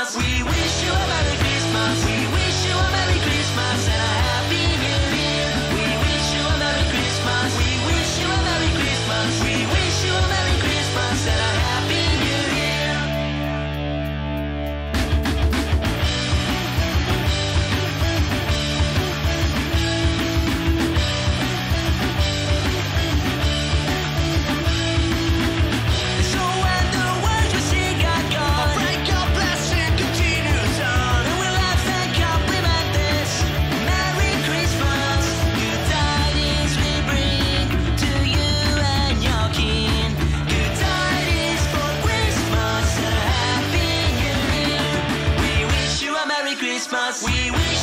Christmas. We wish you a Merry Christmas. We wish you a Merry Christmas and a Happy New Year. We wish you a Merry Christmas. We wish you a Merry Christmas. We wish you a Merry Christmas and a Happy New Year. So when the words we sing are gone, pray God bless and continues on, and we'll laugh and compliment this Merry Christmas. Good tidings we bring to you and your kin. Good tidings for Christmas and a Happy New Year. We wish you a Merry Christmas. We wish